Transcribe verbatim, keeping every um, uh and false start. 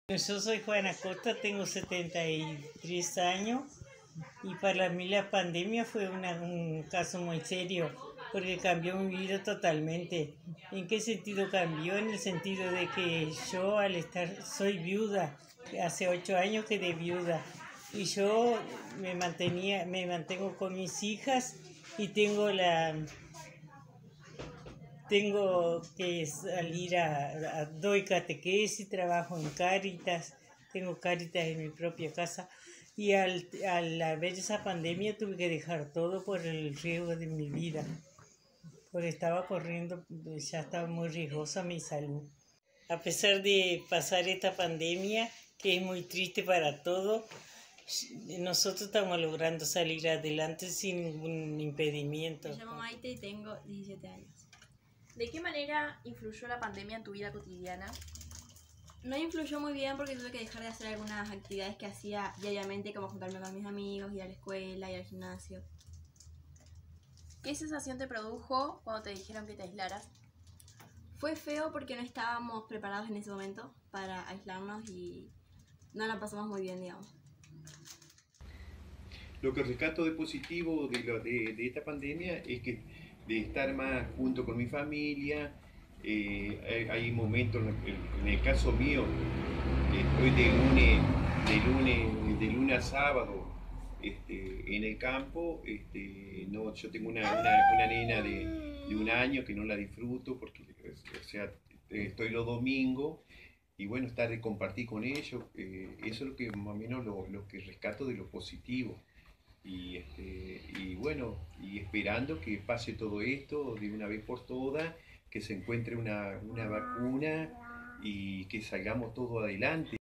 Yo soy Juana Costa, tengo setenta y tres años y para mí la pandemia fue una- un caso muy serio porque cambió mi vida totalmente. ¿En qué sentido cambió? En el sentido de que yo al estar, soy viuda, hace ocho años quedé viuda y yo me mantenía, me mantengo con mis hijas y tengo la tengo que salir a, a- doy catequesis, trabajo en Cáritas, tengo Cáritas en mi propia casa y al, al haber esa pandemia tuve que dejar todo por el riesgo de mi vida, porque estaba corriendo, ya estaba muy riesgosa mi salud. A pesar de pasar esta pandemia, que es muy triste para todos, nosotros estamos logrando salir adelante sin ningún impedimento. Me llamo Maite y tengo diecisiete años. ¿De qué manera influyó la pandemia en tu vida cotidiana? No influyó muy bien porque tuve que dejar de hacer algunas actividades que hacía diariamente, como juntarme con mis amigos, ir a la escuela, ir al gimnasio. ¿Qué sensación te produjo cuando te dijeron que te aislaras? Fue feo porque no estábamos preparados en ese momento para aislarnos y no la pasamos muy bien, digamos. Lo que rescato de positivo de, lo, de, de esta pandemia es que de estar más junto con mi familia, eh, hay, hay momentos, en el caso mío, estoy de lunes, de lunes, de lunes a sábado este, en el campo. Este, no, yo tengo una, una, una nena de, de un año que no la disfruto porque, o sea, estoy los domingos y bueno, estar de compartir con ellos, eh, eso es lo que más o menos lo, lo que rescato de lo positivo. Y, este, y bueno, y esperando que pase todo esto de una vez por todas, que se encuentre una, una vacuna y que salgamos todo adelante.